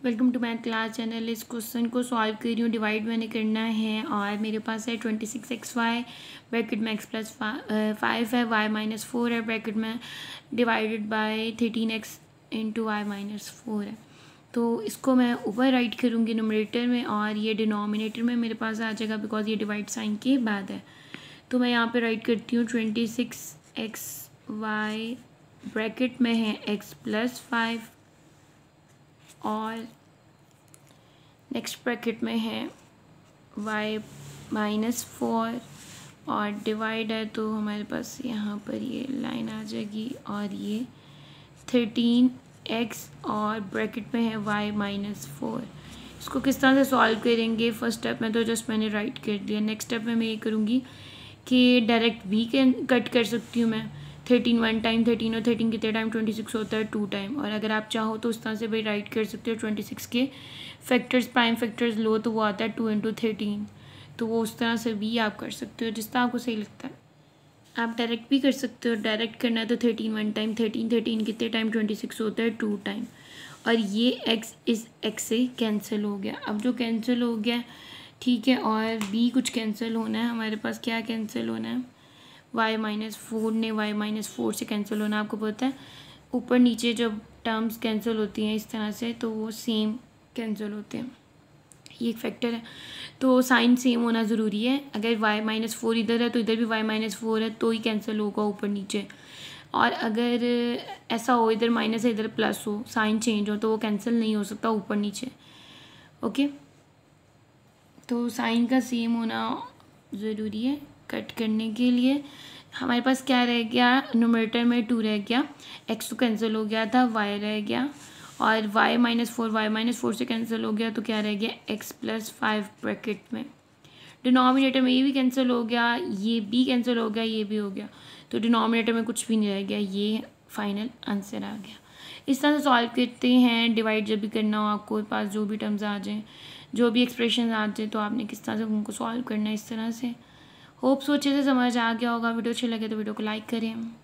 Welcome to my class channel. इस question को solve कर रही हूँ। डिवाइड मैंने करना है और मेरे पास है 26xy ब्रैकेट में x प्लस 5 है, y माइनस 4 है ब्रैकेट में, divided by 13x into y minus 4 है। तो इसको मैं ऊपर राइट करूँगी न्यूमरेटर में और ये डिनोमिनेटर में मेरे पास आ जाएगा बिकॉज ये डिवाइड साइन के बाद है। तो मैं यहाँ पे राइट करती हूँ 26xy ब्रैकेट में है x प्लस 5 और नेक्स्ट ब्रैकेट में है y माइनस 4 और डिवाइड है तो हमारे पास यहाँ पर ये लाइन आ जाएगी और ये 13x और ब्रैकेट में है y माइनस 4। इसको किस तरह से सॉल्व करेंगे? फर्स्ट स्टेप में तो जस्ट मैंने राइट कर दिया। नेक्स्ट स्टेप में मैं ये करूँगी कि डायरेक्ट भी कट कर सकती हूँ मैं। 13 1 टाइम 13 और 13 कितने टाइम 26 होता है 2 टाइम। और अगर आप चाहो तो उस तरह से भी राइट कर सकते हो। 26 के फैक्टर्स प्राइम फैक्टर्स लो तो वो आता है 2 इंटू 13, तो वो उस तरह से भी आप कर सकते हो जिस तरह आपको सही लगता है। आप डायरेक्ट भी कर सकते हो। डायरेक्ट करना है तो 13 1 टाइम 13 कितने टाइम 26 होता है 2 टाइम। और ये x इस x से कैंसिल हो गया। अब जो कैंसिल हो गया ठीक है, और b कुछ कैंसिल होना है। हमारे पास क्या कैंसिल होना है? y माइनस 4 ने y माइनस 4 से कैंसिल होना। आपको पता है ऊपर नीचे जब टर्म्स कैंसिल होती हैं इस तरह से तो वो सेम कैंसिल होते हैं। ये एक फैक्टर है, तो साइन सेम होना ज़रूरी है। अगर y माइनस 4 इधर है तो इधर भी y माइनस 4 है तो ही कैंसिल होगा ऊपर नीचे। और अगर ऐसा हो इधर माइनस है इधर प्लस हो, साइन चेंज हो, तो वो कैंसिल नहीं हो सकता ऊपर नीचे। ओके, तो साइन का सेम होना ज़रूरी है कट करने के लिए। हमारे पास क्या रह गया? न्यूमरेटर में 2 रह गया, x तो कैंसिल हो गया था, y रह गया और y माइनस 4 से कैंसिल हो गया तो क्या रह गया? x प्लस 5 ब्रैकेट में। डिनोमिनेटर में ये भी कैंसिल हो गया, ये भी कैंसिल हो गया, ये भी हो गया, तो डिनोमिनेटर में कुछ भी नहीं रह गया। ये फाइनल आंसर आ गया। इस तरह से सॉल्व करते हैं। डिवाइड जब भी करना हो आपको पास जो भी टर्म्स आ जाएँ, जो भी एक्सप्रेशन आ जाए, तो आपने किस तरह से उनको सॉल्व करना है इस तरह से। होप सो अच्छे से समझ आ गया होगा। वीडियो अच्छी लगे तो वीडियो को लाइक करें।